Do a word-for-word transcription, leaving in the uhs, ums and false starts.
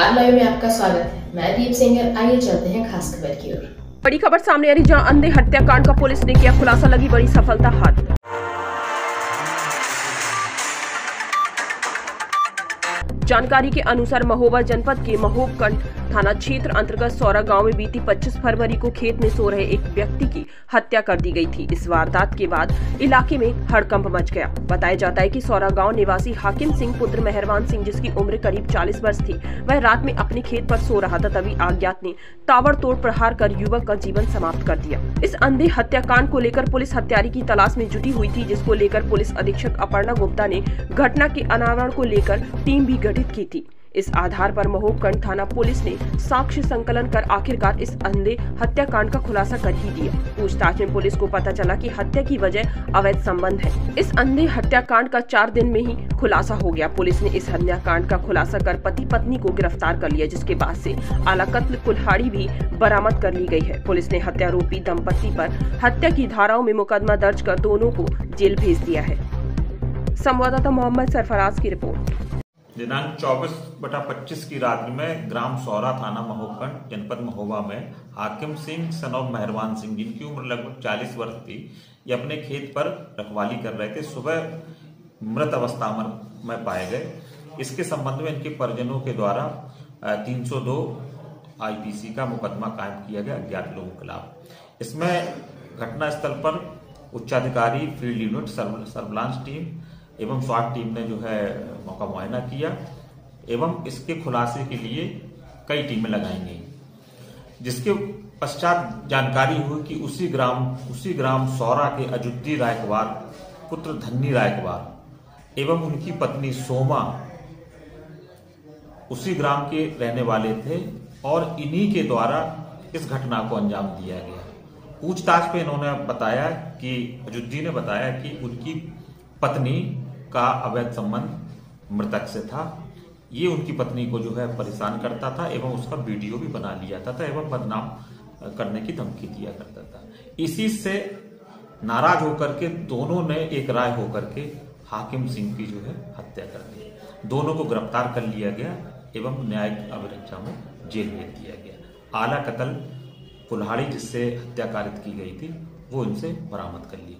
Star live में आपका स्वागत है। मैं दीप सिंगर। आइए चलते हैं खास खबर की ओर। बड़ी खबर सामने आ रही, जहां अंधे हत्याकांड का पुलिस ने किया खुलासा, लगी बड़ी सफलता हाथ। जानकारी के अनुसार महोबा जनपद के महोबकंड थाना क्षेत्र अंतर्गत सौरा गांव में बीती पच्चीस फरवरी को खेत में सो रहे एक व्यक्ति की हत्या कर दी गई थी। इस वारदात के बाद इलाके में हड़कंप मच गया। बताया जाता है कि सौरा गांव निवासी हाकिम सिंह पुत्र मेहरबान सिंह, जिसकी उम्र करीब चालीस वर्ष थी, वह रात में अपने खेत पर सो रहा था, तभी अज्ञात ने ताबड़तोड़ प्रहार कर युवक का जीवन समाप्त कर दिया। इस अंधे हत्याकांड को लेकर पुलिस हत्यारे की तलाश में जुटी हुई थी, जिसको लेकर पुलिस अधीक्षक अपर्णा गुप्ता ने घटना के अनावरण को लेकर टीम भी गठित की थी। इस आधार पर महोबकंड थाना पुलिस ने साक्ष्य संकलन कर आखिरकार इस अंधे हत्याकांड का खुलासा कर ही दिया। पूछताछ में पुलिस को पता चला कि हत्या की वजह अवैध संबंध है। इस अंधे हत्याकांड का चार दिन में ही खुलासा हो गया। पुलिस ने इस हत्याकांड का खुलासा कर पति पत्नी को गिरफ्तार कर लिया, जिसके बाद से आला कत्ल कुल्हाड़ी भी बरामद कर ली गई है। पुलिस ने हत्यारोपी दंपति पर हत्या की धाराओं में मुकदमा दर्ज कर दोनों को जेल भेज दिया है। संवाददाता मोहम्मद सरफराज की रिपोर्ट। दिनांक चौबीस बटा पच्चीस की रात्रि में ग्राम सौरा थाना महोबकंड जनपद महोबा में हाकिम सिंह सन ऑफ मेहरबान सिंह, जिनकी उम्र लगभग चालीस वर्ष थी, ये अपने खेत पर रखवाली कर रहे थे। सुबह मृत अवस्था में पाए गए। इसके संबंध में इनके परिजनों के द्वारा तीन सौ दो आईपीसी का मुकदमा कायम किया गया अज्ञात लोगों के खिलाफ। इसमें घटनास्थल पर उच्चाधिकारी, फील्ड यूनिट, सर्विलांस टीम एवं स्वाट टीम ने जो है मौका मुआयना किया एवं इसके खुलासे के लिए कई टीमें लगाई गई, जिसके पश्चात जानकारी हुई कि उसी ग्राम उसी ग्राम सौरा के अजुद्दी रायकवार पुत्र धन्नी रायकवार एवं उनकी पत्नी सोमा उसी ग्राम के रहने वाले थे और इन्हीं के द्वारा इस घटना को अंजाम दिया गया। पूछताछ पे इन्होंने बताया कि अजुद्दी ने बताया कि उनकी पत्नी का अवैध संबंध मृतक से था। ये उनकी पत्नी को जो है परेशान करता था एवं उसका वीडियो भी बना लिया था एवं बदनाम करने की धमकी दिया करता था। इसी से नाराज होकर के दोनों ने एक राय होकर के हाकिम सिंह की जो है हत्या कर दी। दोनों को गिरफ्तार कर लिया गया एवं न्यायिक अभिरक्षा में जेल भेज दिया गया। आला कत्ल कुल्हाड़ी जिससे हत्या कारित की गई थी वो इनसे बरामद कर ली।